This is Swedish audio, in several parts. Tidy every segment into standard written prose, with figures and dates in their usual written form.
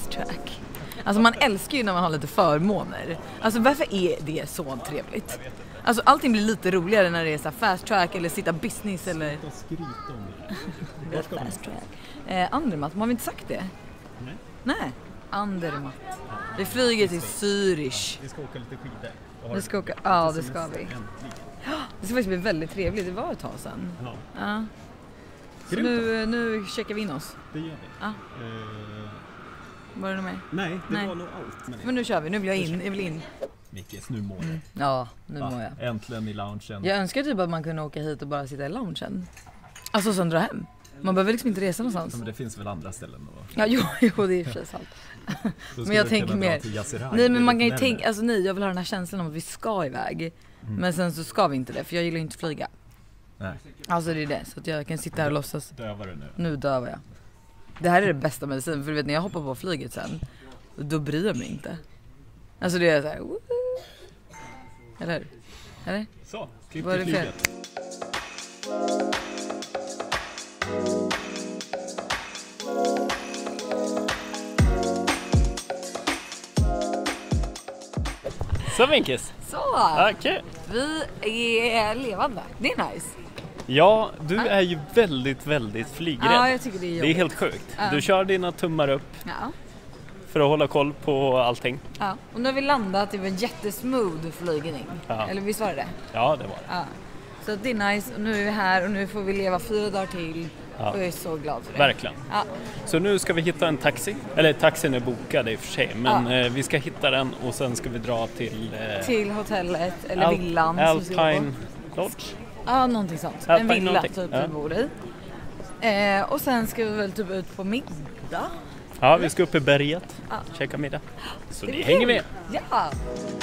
fast track. Alltså man älskar ju när man har lite förmåner. Alltså varför är det så trevligt? Alltså allting blir lite roligare när det är så här fast track eller sitta business eller... fast track. Andermatt, har vi inte sagt det? Nej. Andermatt. Vi flyger till Zürich. Vi ska åka lite skidor. Vi ska åka, ja det ska vi. Det ska faktiskt bli väldigt trevligt, det var ett tag sedan. Ja. Så nu checkar vi in oss. Det gör vi. Ja. Var det något mer? Nej, det var nog allt. Men nu kör vi, nu vill jag in. Mickes, nu mår jag. Ja, nu mår jag. Äntligen i loungen. Jag önskar typ att man kunde åka hit och bara sitta i loungen. Alltså sen dra hem. Man behöver liksom inte resa någonstans. Ja, men det finns väl andra ställen då? Ja, jo det är precis sant. Men jag tänker mer... Nej, men man kan ju tänka... Alltså nej, jag vill ha den här känslan om att vi ska iväg. Men sen så ska vi inte det, för jag gillar inte flyga. Nej. Alltså det är det, så att jag kan sitta här och låtsas. Dövar du nu? Nu dövar jag. Det här är det bästa medicin, för du vet när jag hoppar på flyget sen, då bryr jag mig inte. Alltså det är så här... Eller? Eller? Så, klipp till flyget. Så Minkis. Så! Okej. Vi är levande. Det är nice. Ja, du är ju väldigt, väldigt flygrädd. Ja, jag tycker det är jobbigt. Det är helt sjukt. Du kör dina tummar upp för att hålla koll på allting. Ja, och nu har vi landat. Det var en jättesmooth flygning. Ja. Eller visst var det? Ja, det var det. Ja. Så det är nice. Och nu är vi här och nu får vi leva 4 dagar till. Ja. Och jag är så glad för det. Verkligen. Ja. Så nu ska vi hitta en taxi. Eller taxin är bokad i och för sig. Men vi ska hitta den och sen ska vi dra till hotellet eller villan. Alpine Lodge. Ja, någonting sånt. En villa typ vi bor i. Och sen ska vi väl typ ut på middag. Ja, vi ska upp i berget. Käka middag. Så ni hänger med. Ja!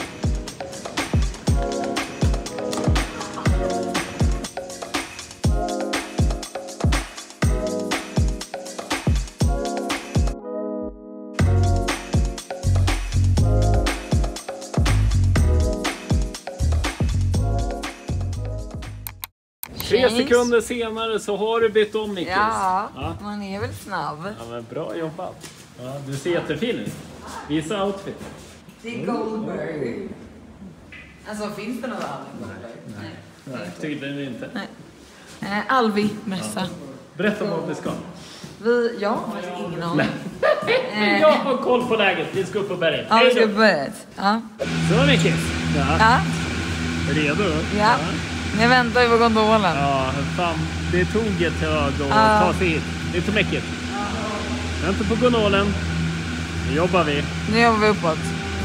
Tre sekunder senare så har du bytt om, Mickis. Ja, man är väl snabb. Ja, men bra jobbat. Ja, du ser jättefin ut. Visa outfit. Det är Goldberg. Alltså, finns det något annat Goldberg? Nej, tycker du inte. Nej. Alvi mässa. Berätta om vad vi ska. Jag har ingen aning. Jag har koll på läget. Vi ska upp på berget. Ja, vi ska upp på berget. Ja. Så, Mickis. Ja. Redo? Ja. Jag väntar ju på gondolen. Ja, fan. Det tog ett tag att ta sig hit. Det är så mycket. Vänta på gondolen. Nu jobbar vi. Nu jobbar vi uppåt.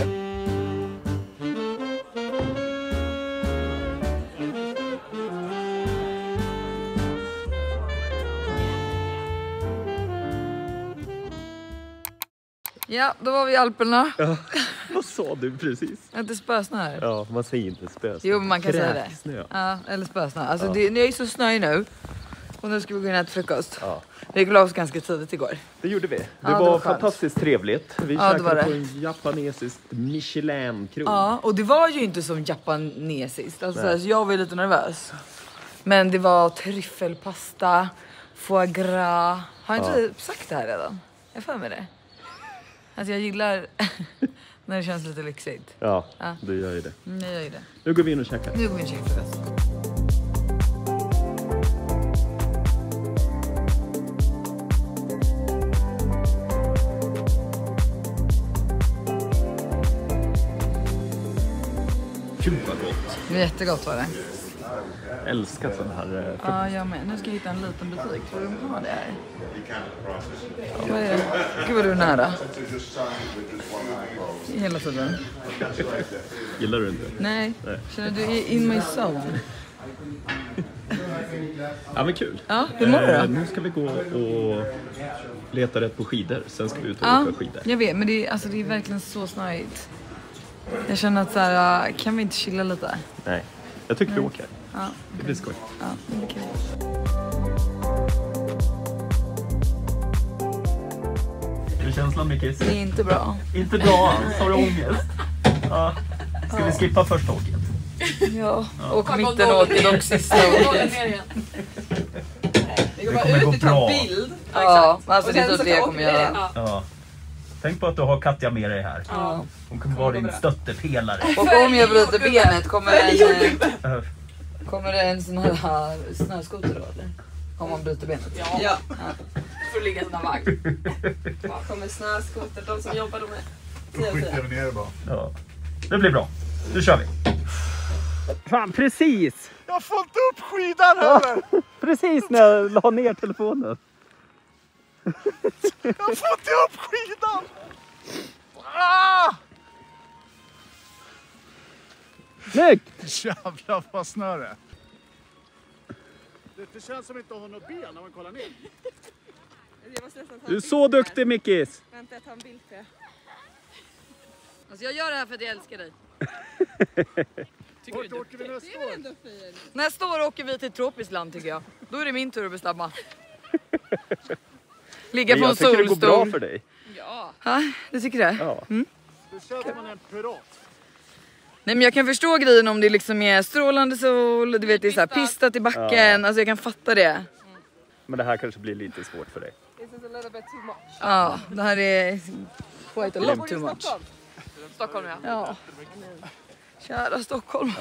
Ja, då var vi i Alperna. Ja, vad sa du precis? Att det spösnö här. Ja, man säger inte spösnö. Jo, men man kan säga det. Snö. Ja, eller spösnö. Alltså det är ju så snöig nu. Och nu ska vi gå in och äta frukost. Ja. Vi la oss ganska tidigt igår. Det gjorde vi. Det var var skönt. fantastiskt trevligt. Vi käkade på en japanesisk Michelin-krog. Ja, och det var ju inte som japanesiskt. Alltså, så jag var lite nervös. Men det var tryffelpasta, foie gras. Har jag inte sagt det här redan? Jag får med det. Alltså jag gillar när det känns lite lyxigt. Ja, du gör ju det. Jag gör ju det. Nu går vi in och käkar. Nu går vi in och käkar frukost. Gud vad gott. Det är jättegott var det. Älskar sån här Ja, jag med. Nu ska jag hitta en liten butik. Tror du de har det här? Vad är det? Gud vad du är nära. Hela tiden. Gillar du inte? Nej. Känner du in my zone? Ja, men kul. Ja, hur mår du då? Nu ska vi gå och leta rätt på skidor. Sen ska vi ut och åka skidor. Jag vet, men det är verkligen så snöigt. Jag känner att så här, kan vi inte chilla lite? Nej, jag tycker vi åker. Ja. Det blir skoj. Ja, det blir kul. Hur är känslan, Mickis? Det är inte bra. Inte bra, har du ångest? Ja. Ska vi skippa första åket? Ja, och mitten åker och sista åket. Det går bara ut och ta bild. Ja, alltså det är typ det jag kommer göra. Ja. Tänk på att du har Katja med dig här. Ja. Hon kommer vara din stöttepelare. Och om jag bryter benet kommer det en sån här snöskoter då eller? Om man bryter benet? Ja. För att ligga i sån här vagn. Ja, kommer snöskoter, de som jobbar med. Skiter vi ner bara. Ja. Det blir bra. Nu kör vi. Fan, precis! Jag får inte upp skidan heller! Precis när jag la ner telefonen. Jag får inte upp skidan! Ah! Snyggt! Jävlar vad snö det är. Det känns som inte har något ben när man kollar ner. Du är så duktig, Mickis. Vänta, jag tar en bild för er. Alltså jag gör det här för att jag älskar dig. Vart åker vi nästa år? Nästa år åker vi till ett tropiskt land tycker jag. Då är det min tur att bestämma. Ligga på en Jag tycker det går bra solstol. för dig. Ja, du tycker det? Ja. Mm. Det känns som man är en pirat. Nej men jag kan förstå grejen om det liksom är strålande sol, du vet det är så här pistat i backen, alltså jag kan fatta det. Men det här kanske blir lite svårt för dig. This is a little bit too much. Ja, det här är quite a lot too much. Stockholm. Stockholm, ja. Ja. Kära Stockholm.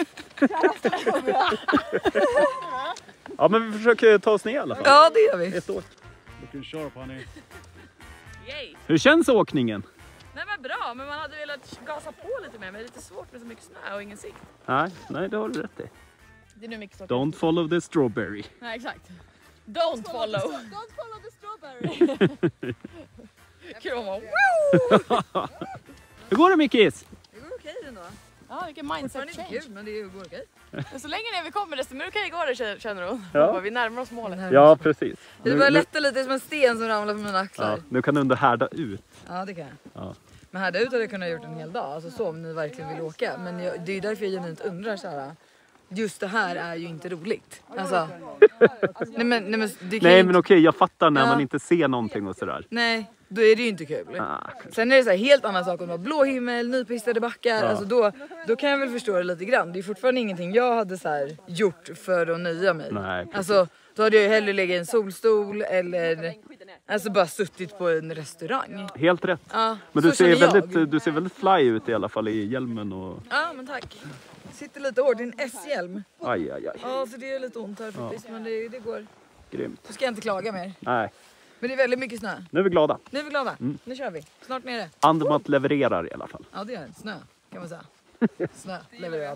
Ja, men vi försöker ta oss ner i alla fall. Ja, det gör vi. Ett år. Du kan köra på henne. Yay. Hur känns åkningen? Nej men bra, men man hade velat gasa på lite mer, men det är lite svårt med så mycket snö och ingen sikt. Nej, det har du rätt i. Det är nu mycket svårt. Don't follow the strawberry. Nej, exakt. Don't follow. Don't follow the strawberry. Kul om man, woo! Hur går det, Mickis? Det går okej ändå. Ja, vilken Det är mindset inte change. kul, men det går okej. Så länge ner vi kommer desto mer okej går det, känner hon. Ja. Vi närmar oss målet. Ja, precis. Det börjar lätta lite som en sten som ramlar på mina axlar. Ja, nu kan du ändå härda ut. Ja, det kan jag. Ja. Men här ute hade jag kunnat gjort en hel dag, alltså så om ni verkligen vill åka. Men det är ju därför jag genuint undrar så här. Just det här är ju inte roligt. Alltså, nej men det kan Nej, ju men inte, okej, jag fattar när Ja. man inte ser någonting och sådär. nej, då är det ju inte kul. Ah, Sen är det så här helt annan sak om det var blå himmel, nypistade backar. Alltså då kan jag väl förstå det lite grann. Det är fortfarande ingenting jag hade så här gjort för att nöja mig. Nej, precis. Alltså då hade jag ju hellre legat i en solstol eller alltså bara suttit på en restaurang. Helt rätt. Ja, Men så du ser, känner jag. du ser väldigt fly ut i alla fall i hjälmen och... Ja, men tack. Sitter lite hårt, det är en S-hjälm. Aj. Ja, så det är lite ont här faktiskt, men det går. Grymt. Då ska jag inte klaga mer. Nej, Men det är väldigt mycket snö. nu är vi glada. Nu är vi glada. Nu kör vi. Snart nere. Andermatt levererar i alla fall. Ja, det är det. Snö kan man säga. Snö levererar.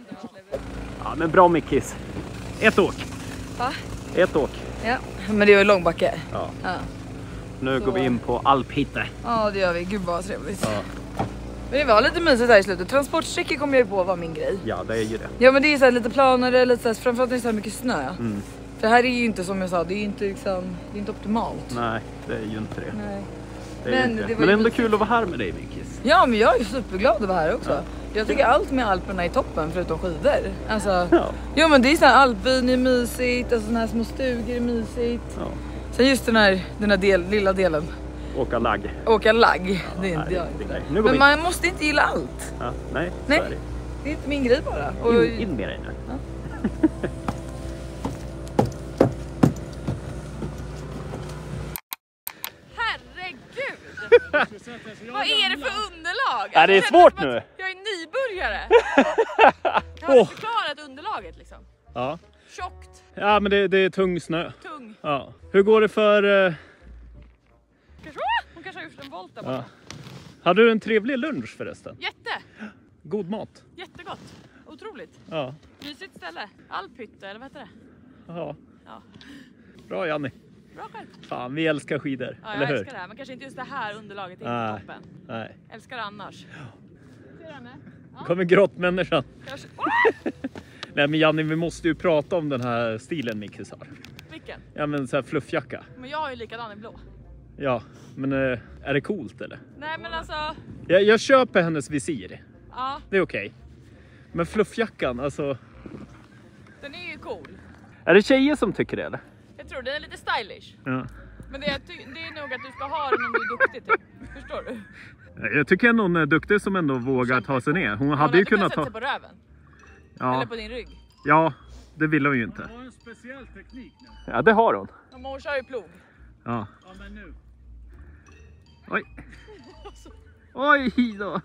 Ja, men bra, Mickis. Ett åk. Va? Ett åk. Ja, men det är ju långbacke. Ja. Ja. Nu går vi in på alphitte. Ja, det gör vi. Gud vad trevligt. Ja. Men det var lite mysigt här i slutet. Transportsträckor kom jag ju på var min grej. Ja, det är ju det. Ja, men det är så här lite planare, lite så här, framförallt när det är så här mycket snö. Mm. För här är ju inte som jag sa, det är ju inte liksom, det är inte optimalt. Nej, det är ju inte det. Nej. Det är Men inte det det. var Men ju ändå mysigt. kul att vara här med dig, Mickis. Ja, men jag är ju superglad att vara här också. Jag tycker allt med Alperna är toppen förutom skidor. Alltså, Ja. jo men det är så här alpvin är mysigt, alltså såna här små stugor är mysigt. Ja. Sen just den här lilla delen, Åka lagg. åka lagg, det är inte Nej, jag. nej. Nu går Men vi in. man måste inte gilla allt. Ja, nej, Nej. så är det. Det är inte min grej bara. Och, In med dig nu. Herregud! Vad är det för underlag? Ja, det är Jag känner svårt som att nu. Jag är nybörjare. Jag har förklarat underlaget liksom. Ja. Tjockt, Ja, men det är tung snö. tung. Ja. Hur går det för... Hon kanske har gjort en volt där Ja. borta. Hade du en trevlig lunch förresten? God mat. Jättegott. Otroligt. Ja. Mysigt ställe. Alphytte, eller vad heter det? Ja. Ja. Bra, Janni. Bra själv. Fan, vi älskar skidor. Ja, eller jag hur? älskar det här. Men kanske inte just det här underlaget är Nej. inte toppen. Nej. Älskar det annars. Ser du henne? Ja, Kommer grottmänniskan. kanske. Nej, men Janni, vi måste ju prata om den här stilen Mickis har. Vilken? Ja, men så här fluffjacka. Men jag är ju likadan i blå. Ja, men är det coolt eller? Nej men alltså, Jag köper hennes visir. ja, Det är okej. Men fluffjackan, alltså... den är ju cool. Är det tjejer som tycker det eller? Jag tror den är lite stylish. Ja. Men det är nog att du ska ha den om du är duktig typ. Förstår du? Jag tycker ändå hon är duktig som ändå vågar ta sig ner. Hon hade ju kunnat sätta ta... sig på röven. Ja, Eller på din rygg. ja, det vill hon ju inte. Hon har en speciell teknik nu. Ja, det har hon. Men hon kör ju plog. Ja. Ja, men nu. Oj. Oj då.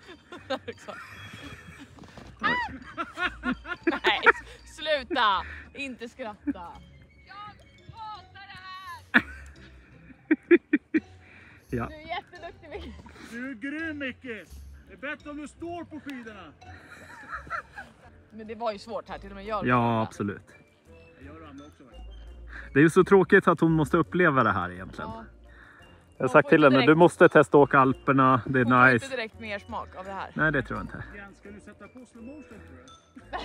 Nej, sluta! Inte skratta. Jag hatar det här! Ja. Du är jätteduktig, Micke. Du är grym, Micke. Det är bättre om du står på skidorna. Men det var ju svårt här, till och med jag. Ja, absolut. Jag ramlar också. Det är ju så tråkigt att hon måste uppleva det här egentligen. Ja. Jag har sagt till henne, du måste testa åka Alperna, det Hon är får nice. inte direkt mer smak av det här. Nej, det tror jag inte. Jens, ska du sätta på slow motion, tror du?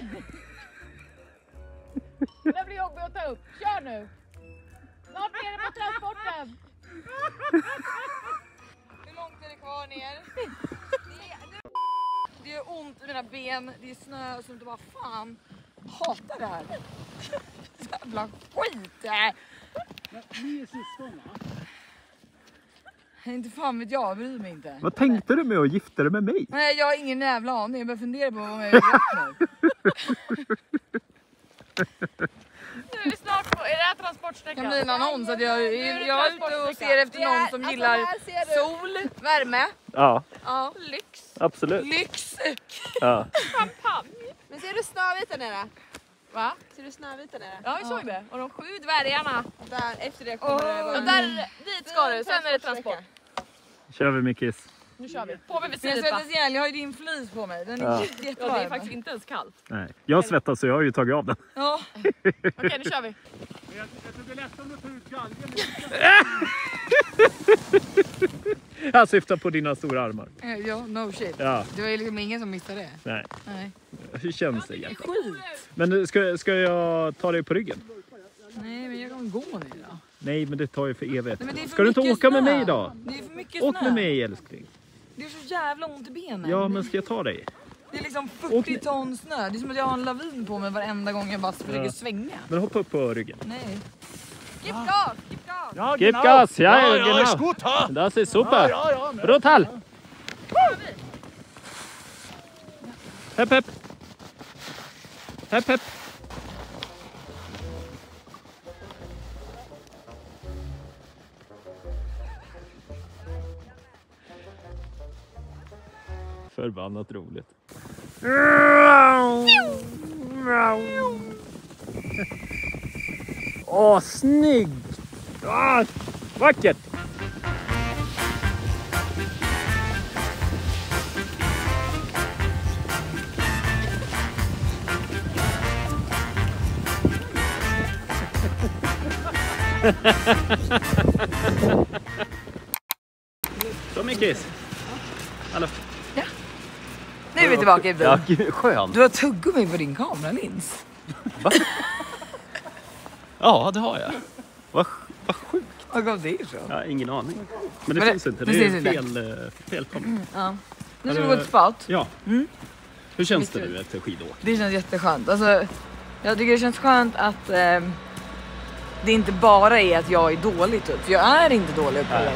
Det blir jobbigt att ta upp. Kör nu! Snart är det på transporten. Hur långt är det kvar ner? Det gör ont i mina ben, det är snö och sånt och bara fan. Hatar det här. Jävla skit! Ni är syskon, va? Inte fan vet jag bryr mig inte. Vad tänkte du med att gifta dig med mig? Nej, jag har ingen jävla aning. Jag börjar fundera på vad jag gör nu. Nu är vi snart på, är det här transportsträckan? Det kan bli en annons att jag är ute och ser efter någon som gillar sol, värme. Ja, Ja. Lyx. absolut. Lyx. Ja. Champagne. Men ser du Snövit där nere? Va? Ser du Snövit där nere? Ja, vi såg det. Och de 7 dvärgarna. Där, efter det kommer det vara... Och där, dit ska du, sen är det transport. Kör vi, Mickis. Nu kör vi. På med Jag visiret, va? svettas ihjäl, jag har ju din flis på mig. Den är Ja. jättevarm. Ja, det är faktiskt inte ens kallt. Nej. Jag svettas så jag har ju tagit av den. Ja. Okej, nu kör vi. Jag tror det är lätt om du tar ut galgen. Jag syftar på dina stora armar. Ja, no shit. Ja, Det var ju liksom ingen som missade det. nej. Nej. Hur känns det egentligen? Skit. Men ska jag ta dig på ryggen? Nej, men jag kan gå nu då. Nej, men det tar ju för evigt. Nej, men det är för Ska du inte mycket åka med snö. mig då? Det är för mycket snö. Åk med mig, älskling. Det är så jävla ont i benen. Ja, men ska jag ta dig? Det är liksom Åk 40 ton snö. Det är som att jag har en lavin på mig varenda gång jag bara försöker svänga. Men hoppa upp på ryggen. Nej. Gib gas, gib gas. Ja, Gib gas, ja, ja, genau. ist gut, ha? Das ist super. Ja, Brutal. Hepp, hepp. Hepp, hepp. Förbannat roligt. Åh, snygg! Ah, vackert! Så Mickis. Hallå. Nu är vi tillbaka i bilen. Ja, skönt. Du har tuggummi på din kameralins. Va? Ja, det har jag. Vad sjukt. Vad gav det ifrån? Jag har ingen aning. Men det Men finns inte. det Det är finns inte. fel kom. Ja. Nu ska vi gå till spat. Ja. Hur känns det nu efter skidåk? Det känns jätteskönt. Alltså, jag tycker det känns skönt att det inte bara är att jag är dålig typ. För jag är inte dålig uppe.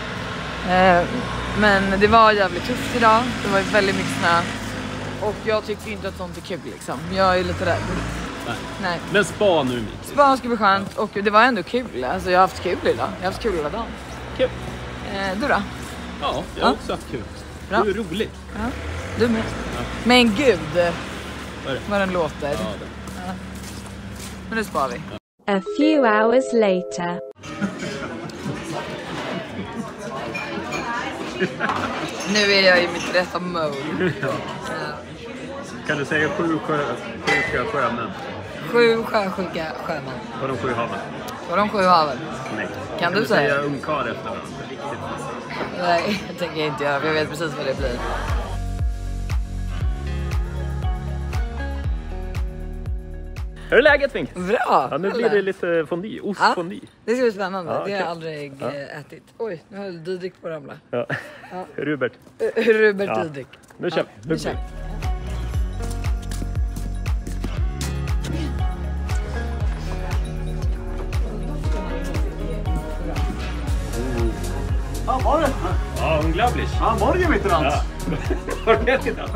Men det var jävligt tufft idag. Det var väldigt mycket snö. Och jag tycker inte att sånt är kul liksom. Jag är lite rädd. Nej. Men spa nu Mickis. Spa ska bli skönt och det var ändå kul. Alltså jag har haft kul idag. Jag har haft kul hela dagen. Kul. Du då? Ja, jag har också haft kul. Bra. Det är roligt. Ja. Du med? Men gud. Vad är det? Vad den låter. Ja, det. Men nu spar vi. A few hours later. Nu är jag i mitt rätta mode. Kan du säga 7 sjuka sjömän 7 sjösjuka sjömän. på de 7 haven? På de 7 haven. Nej. Kan du säga? ungkarl efter varandra? Riktigt. Nej, det tänker jag inte göra. Jag vet precis vad det blir. Hur är läget Fink? Bra! Ja, nu blir det lite fondue, ostfondue. Det ska bli spännande. Ja, Det har jag okej. aldrig ätit. Oj, nu höll Didrik på att ramla. Ja. Rubert. Rubert Ja. Didrik. Nu kör vi. Nu kör vi. Ja, var det? Ja, unglaublich. Ja, morgen mitt rand. Ja. Har du ätit det?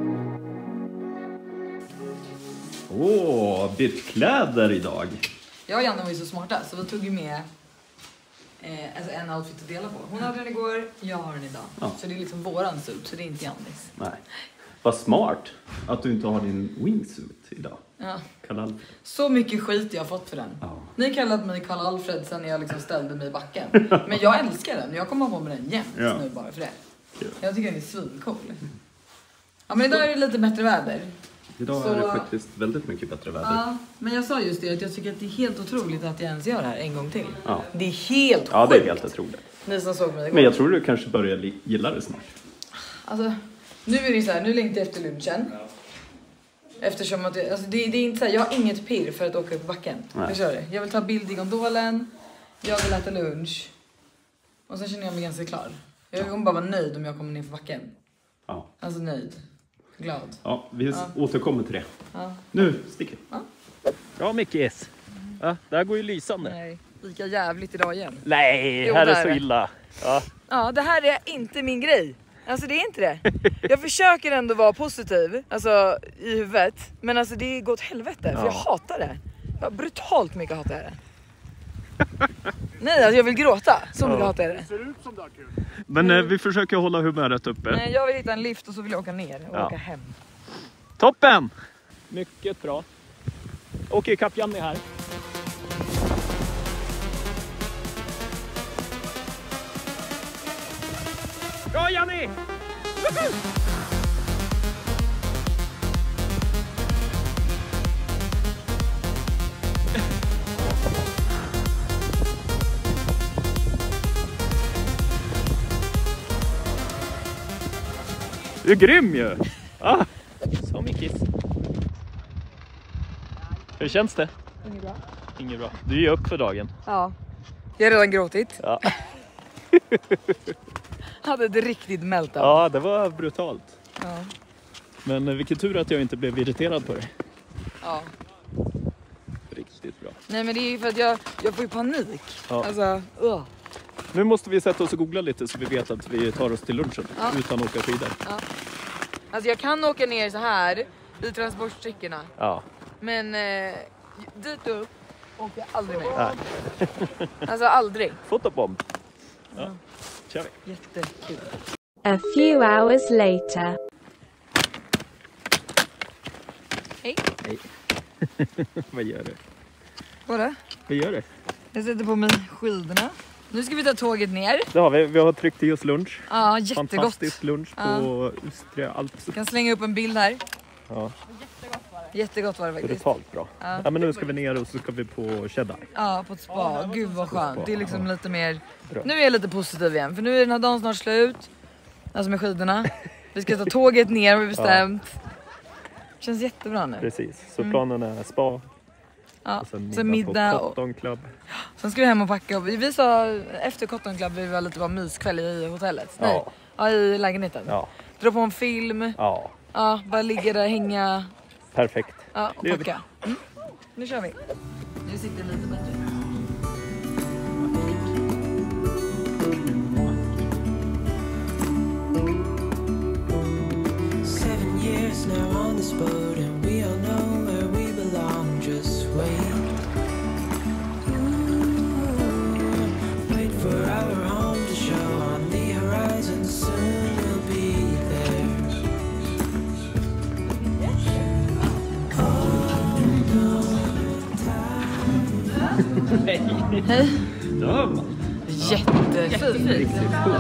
Bytt kläder idag. Jag och Janne var ju så smarta så vi tog ju med alltså en outfit att dela på. Hon hade den igår, jag har den idag. Ja. Så det är liksom våran suit, så det är inte Jannis. Nej. Vad smart att du inte har din wingsuit idag. Ja. Karl-Alfred. Så mycket skit jag har fått för den. Ja. Ni kallat mig Karl-Alfred sen jag liksom ställde mig i backen. Men jag älskar den. Jag kommer ha på mig den jämt nu bara för det. Kul. Jag tycker den är svincool. Ja, men idag är det lite bättre väder. Idag Så- är det faktiskt väldigt mycket bättre väder. Ja, men jag sa just det att jag tycker att det är helt otroligt att jag ens gör det här en gång till. Ja. Det är helt Ja, sjukt. det är helt otroligt. Ni som såg mig igår. Men jag tror du kanske börjar gilla det snart. Alltså, nu är det ju så här, nu längtar jag efter lunchen. Eftersom att alltså det är inte så här, jag har inget pirr för att åka upp backen. Nej. Jag kör det. Jag vill ta bild i gondolen. Jag vill äta lunch. Och sen känner jag mig ganska klar. Jag kommer bara vara nöjd om jag kommer ner för backen. Ja, Alltså nöjd. Glad. ja vi återkommer till det. Ja. Nu sticker vi. Ja. Ja, Mickis. Ja, det här går ju lysande. Nej, lika jävligt idag igen. Nej, Jo, här det är är så det. illa. Ja. Ja, det här är inte min grej. Alltså det är inte det. Jag försöker ändå vara positiv, alltså i huvudet. Men alltså det går åt helvete, för jag hatar det. Jag har brutalt mycket hatar jag det. Nej, alltså jag vill gråta. Så mycket hatar jag det. Men vi försöker hålla humöret uppe. Nej, jag vill hitta en lift och så vill jag åka ner och åka hem. Toppen! Mycket bra. Åker ikapp Janni här. Bra Janni! Du är grym ju! Ah. Så Mickis. Hur känns det? Inget bra. Inget bra. Du är upp för dagen. Ja. Jag har redan gråtit. Ja, Hade ett riktigt meltdown. ja det var brutalt. Ja. Men vilken tur att jag inte blev irriterad på det. Ja. Riktigt bra. Nej, men det är ju för att jag får ju panik. Ja. Alltså, Nu måste vi sätta oss och googla lite så vi vet att vi tar oss till lunchen Ja. utan att åka skidor. Alltså jag kan åka ner så här i transportsträckorna. Ja. Men dit upp åker jag aldrig mer. Nej. Alltså aldrig. Fotobomb. Ja. Kör vi. Jättekul. A few hours later. Hej. Hej. Vad gör du? Vadå? Vad gör du? Jag sätter på mig skidorna. Nu ska vi ta tåget ner. Det har vi. Vi har tryckt i oss lunch. Ja, jättegott. Fantastisk lunch på Ustria Alps. Jag kan slänga upp en bild här. Ja, Jättegott var det faktiskt. brutalt bra. Ja. Ja, men nu ska vi ner och så ska vi på Cheddar. Ja, på ett spa. Gud vad skönt. Det är liksom lite mer... Bra. Nu är jag lite positiv igen. För nu är den här dagen snart slut. Alltså med skidorna. Vi ska ta tåget ner har vi bestämt. Känns jättebra nu. Precis. Så planen är spa. Ja. Och sen Sen middag middag på och... Cotton Club. Sen ska vi hem och packa. Vi sa efter Cotton Club vi var lite bara myskväll i hotellet. Nej. Ja, i lägenheten. Ja. Dra på en film. Ja. Ja, bara ligga där, hänga. Perfekt. Ja, och Det gör vi. packa. Nu kör vi. Nu sitter lite bättre. 7 years now on this boat, and we all know where we belong. Just wait. Wait for our home to show on the horizon. Soon we'll be there. Hej. Ja. Jättefint.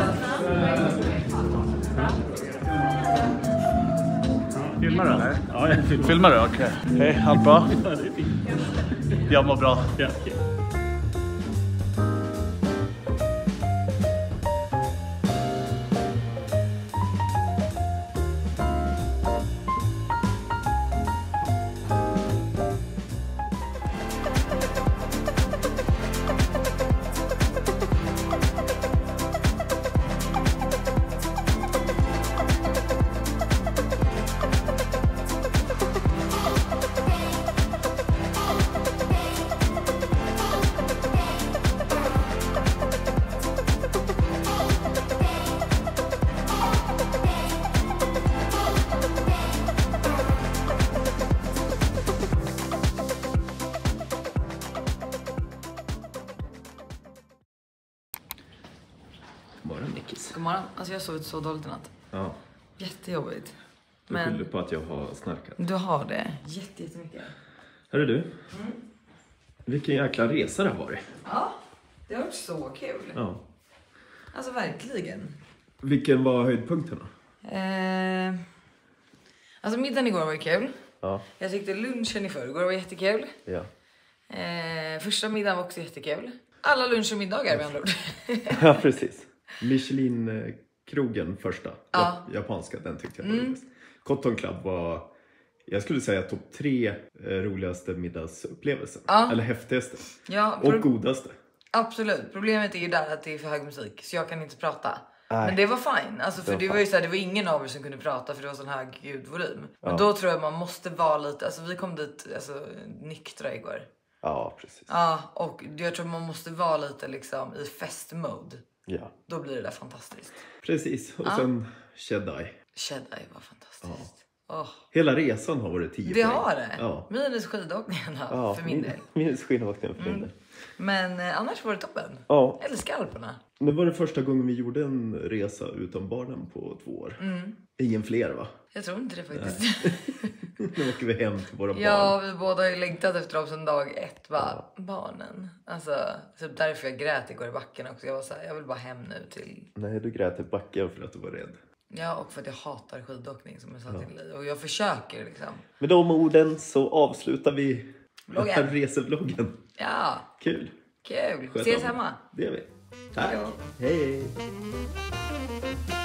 Filmar du eller? Ja, jag filmar. Filmar du? Okej. Hej, allt bra? Ja, det är fint. Jag mår bra. Ja. snackis. God morgon. Alltså jag har sovit så dåligt i natt. Ja, Jättejobbigt. du skyller på att jag har snarkat. Du har det. Jättemycket. Hörru du. Vilken jäkla resa det har varit. Ja, det har varit så kul. Ja. Alltså verkligen. Vilken var höjdpunkten då? Alltså middagen igår var kul. Ja. Jag tyckte lunchen i förrgår var jättekul. Ja. Första middagen var också jättekul. Alla lunch och middagar med andra ord. Ja, precis. Michelin-krogen första. Ja. Japanska, den tyckte jag var roligast. Cotton Club var, jag skulle säga, topp 3 roligaste middagsupplevelsen. Ja. Eller häftigaste. Ja, Och godaste. Absolut. Problemet är ju där att det är för hög musik. Så jag kan inte prata. Nej. Men det var fine. Alltså, för Det var det var ju så här, det var ingen av er som kunde prata för det var sån hög ljudvolym. Men då tror jag man måste vara lite, alltså vi kom dit nyktra igår. Ja, precis. Ja, och jag tror man måste vara lite liksom i festmode. Ja, Då blir det där fantastiskt. precis. Och sen Jedi. Jedi var fantastiskt. Åh, Hela resan har varit 10 det poäng. har det. Ja. Minus skidåkningen för min del. Minus skidåkningen för min del. Men annars var det toppen. Ja. Älskar Alperna. Det var det första gången vi gjorde en resa utan barnen på 2 år. Ingen fler, va? Jag tror inte det faktiskt. Nu åker vi hem till våra Ja, barn. vi båda har ju längtat efter dem sedan dag 1. Barnen. Alltså, typ därför jag grät igår i backen också. Jag var så här, jag vill bara hem nu till... Nej, du grät i backen för att du var rädd. Ja, och för att jag hatar skidåkning som jag sa till dig. Och jag försöker liksom. Med de orden så avslutar vi Vloggen. den här resevloggen. Ja, Kul. kul. Sköt Ses om. hemma. Det gör vi. Tack. Hejdå. Hej.